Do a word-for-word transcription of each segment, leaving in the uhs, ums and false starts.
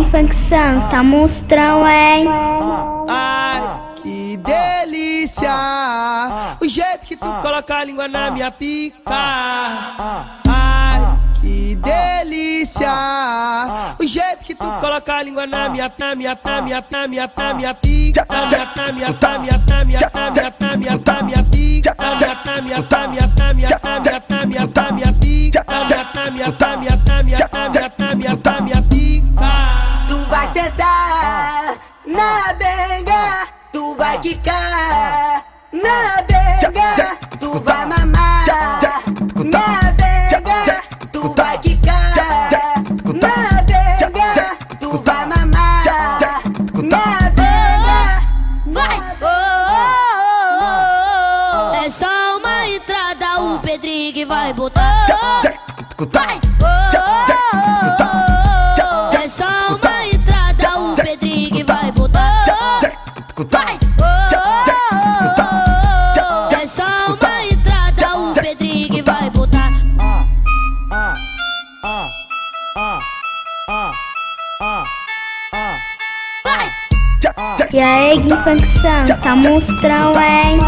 Funk Sounds, tá monstrão, hein? Ai, que delícia! O jeito que tu coloca a língua na minha pica. Ai, que delícia! O jeito que tu coloca a língua na minha, na minha, na minha, na minha, na minha pica. Na minha, na minha, na minha, na minha, na minha, na minha, na minha pica. Na minha, na minha, na minha, na minha, na minha, na minha, na minha pica. Na minha, na minha, na minha, na minha, na minha, na minha, na minha pica. Tu vai sentar na benga, tu vai quicar na benga, tu vai mamar na benga, tu vai quicar na benga, tu vai mamar na benga. Vai! Oh, oh, oh. É só uma entrada, o Pedrinho que vai botar. Vai! Oh, oh, oh. É só uma entrada, o Pedrinho que vai botar. Vai! Oh, oh, oh. É só uma entrada, o Pedrinho que vai botar. Vai! E aí, Gui Funk Sounds, tá monstrão, hein?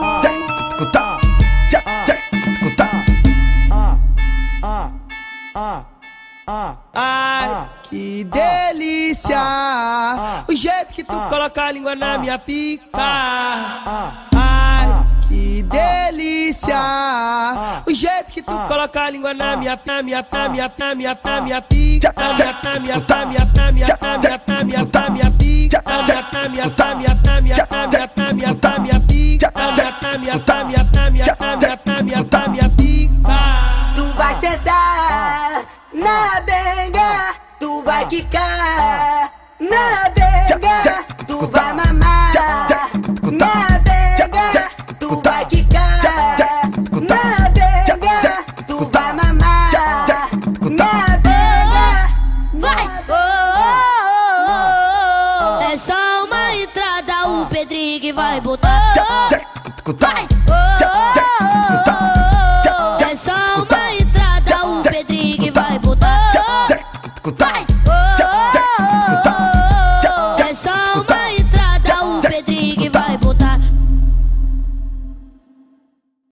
Ai, que delícia! O jeito que tu coloca a língua na minha pica. Ai, que delícia! O jeito que tu coloca a língua na minha, na minha, na minha, na minha, na minha pica. Na minha, na minha, na minha, na minha, na minha, na minha, na minha pica. Na minha, na minha, na minha, na minha, na minha, na minha, na minha pica. Na minha, na minha, na minha, na minha, na minha, na minha, na minha pica. Tu vai sentar na benga, tu vai quicar na benga, tu vai mamar na benga, tu vai quicar na benga, tu vai mamar na benga. Vai! Oh, oh, oh. É só uma entrada, o Pedrinho que vai botar. Vai!